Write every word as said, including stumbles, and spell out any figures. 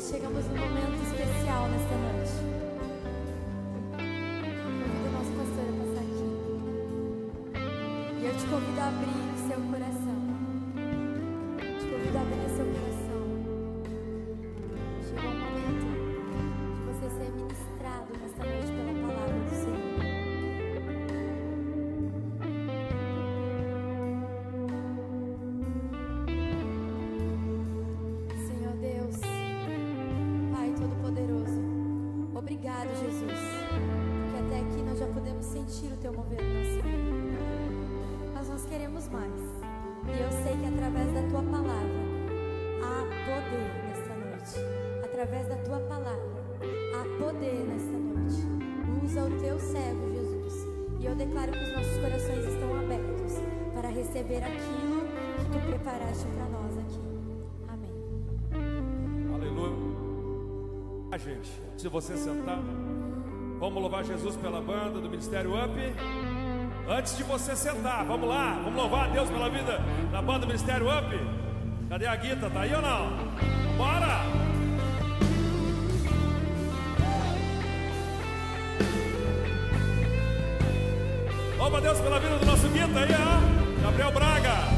chegamos num momento especial nesta noite. Convido o nosso pastor a passar aqui. E eu te convido a abrir o seu coração. Te convido a abrir o seu coração. Chegou o momento de você ser ministrado nesta noite pela palavra do Senhor. Obrigado, Jesus, porque até aqui nós já podemos sentir o Teu mover no nosso meio. Mas nós queremos mais. E eu sei que através da Tua palavra há poder nesta noite. Através da Tua palavra há poder nesta noite. Usa o Teu servo, Jesus. E eu declaro que os nossos corações estão abertos para receber aquilo que Tu preparaste para nós aqui. Amém. Aleluia. Gente, antes de você sentar, vamos louvar Jesus pela banda do Ministério Up. Antes de você sentar, vamos lá, vamos louvar a Deus pela vida da banda do Ministério Up. Cadê a Guita? Tá aí ou não? Bora! Louva a Deus pela vida do nosso Guita aí, ó, Gabriel Braga.